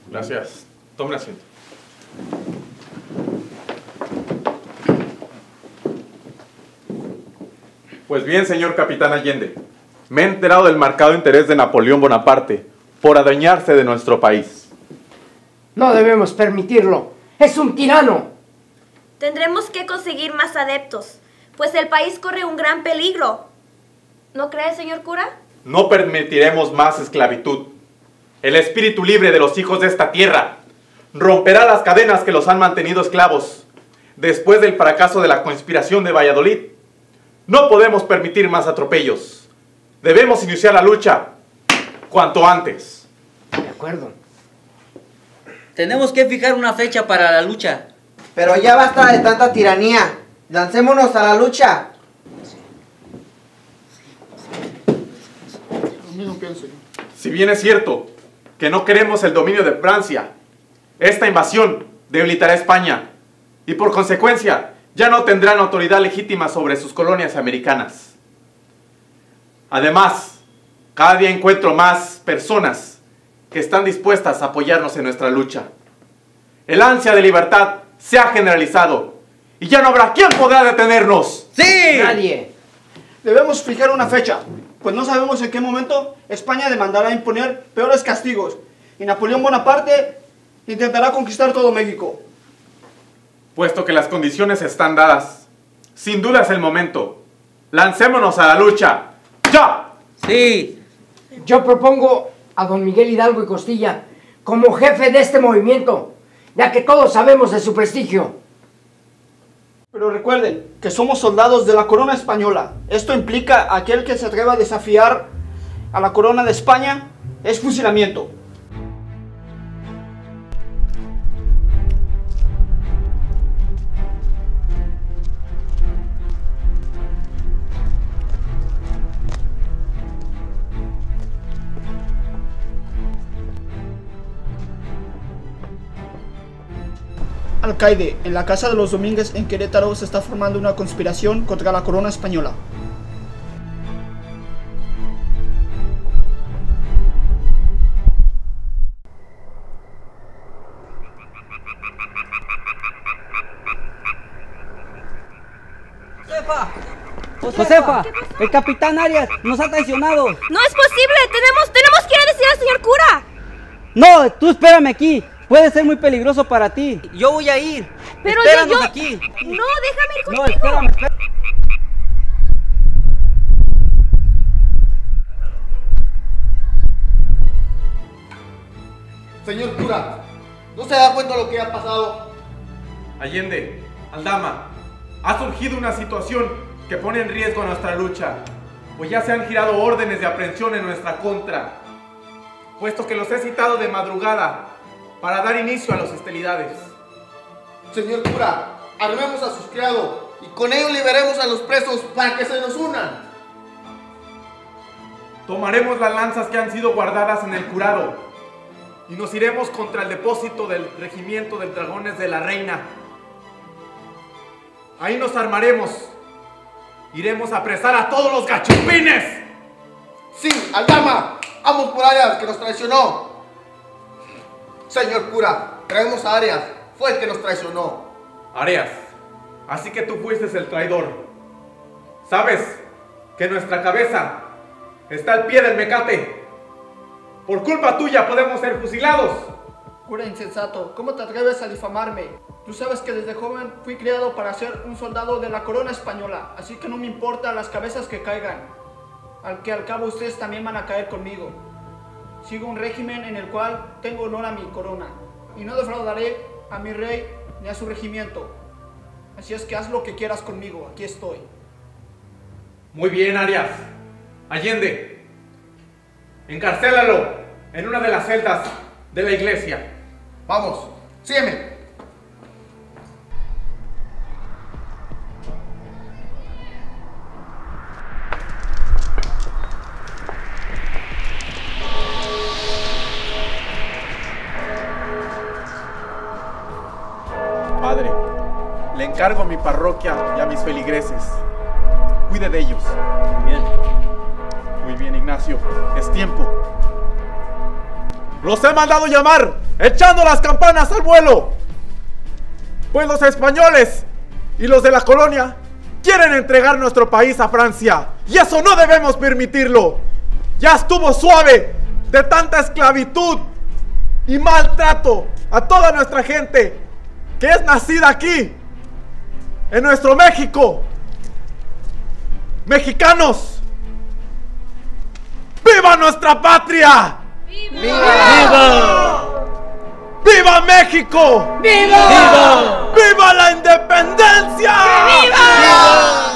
Gracias. Tome asiento. Pues bien, señor capitán Allende, me he enterado del marcado interés de Napoleón Bonaparte por adueñarse de nuestro país. No debemos permitirlo. ¡Es un tirano! Tendremos que conseguir más adeptos, pues el país corre un gran peligro. ¿No cree, señor cura? No permitiremos más esclavitud. El espíritu libre de los hijos de esta tierra romperá las cadenas que los han mantenido esclavos después del fracaso de la conspiración de Valladolid. No podemos permitir más atropellos. Debemos iniciar la lucha cuanto antes. De acuerdo. Tenemos que fijar una fecha para la lucha. Pero ya basta de tanta tiranía. Lancémonos a la lucha. Si bien es cierto que no queremos el dominio de Francia, esta invasión debilitará a España y por consecuencia ya no tendrán autoridad legítima sobre sus colonias americanas. Además, cada día encuentro más personas que están dispuestas a apoyarnos en nuestra lucha. El ansia de libertad se ha generalizado y ya no habrá quien podrá detenernos. ¡Sí! Nadie. Debemos fijar una fecha, pues no sabemos en qué momento España demandará imponer peores castigos y Napoleón Bonaparte intentará conquistar todo México. Puesto que las condiciones están dadas, sin duda es el momento. Lancémonos a la lucha. ¡Ya! Sí. Yo propongo a don Miguel Hidalgo y Costilla como jefe de este movimiento, ya que todos sabemos de su prestigio. Pero recuerden que somos soldados de la corona española. Esto implica a aquel que se atreva a desafiar a la corona de España es fusilamiento. Alcaide, en la casa de los Domínguez en Querétaro se está formando una conspiración contra la corona española. Josefa, el capitán Arias nos ha traicionado. ¡No es posible! ¡Tenemos que ir a decir al señor cura! No, tú espérame aquí. Puede ser muy peligroso para ti. Yo voy a ir. Pero Espéranos yo... aquí. No, déjame ir contigo. No, espérame. Señor cura, ¿no se da cuenta de lo que ha pasado? Allende, Aldama, ha surgido una situación que pone en riesgo nuestra lucha, pues ya se han girado órdenes de aprehensión en nuestra contra, puesto que los he citado de madrugada para dar inicio a las hostilidades. Señor cura, armemos a sus criados y con ellos liberemos a los presos para que se nos unan. Tomaremos las lanzas que han sido guardadas en el curado y nos iremos contra el depósito del regimiento de dragones de la reina. Ahí nos armaremos. Iremos a apresar a todos los gachupines. Sí, Aldama, vamos por Arias, que nos traicionó. Señor cura, traemos a Arias, fue el que nos traicionó. Arias, así que tú fuiste el traidor. ¿Sabes que nuestra cabeza está al pie del mecate? Por culpa tuya podemos ser fusilados. Cura insensato, ¿cómo te atreves a difamarme? Tú sabes que desde joven fui criado para ser un soldado de la corona española, así que no me importa las cabezas que caigan. Al cabo ustedes también van a caer conmigo. Sigo un régimen en el cual tengo honor a mi corona y no defraudaré a mi rey ni a su regimiento. Así es que haz lo que quieras conmigo, aquí estoy. Muy bien, Arias. Allende, encarcélalo en una de las celdas de la iglesia. Vamos, sígueme. Padre, le encargo a mi parroquia y a mis feligreses. Cuide de ellos. Bien. Muy bien, Ignacio. Es tiempo. Los he mandado llamar, echando las campanas al vuelo. Pues los españoles y los de la colonia quieren entregar nuestro país a Francia. Y eso no debemos permitirlo. Ya estuvo suave de tanta esclavitud y maltrato a toda nuestra gente que es nacida aquí, en nuestro México. Mexicanos, ¡viva nuestra patria! ¡Viva! ¡Viva! ¡Viva México! ¡Viva! ¡Viva la independencia! ¡Viva!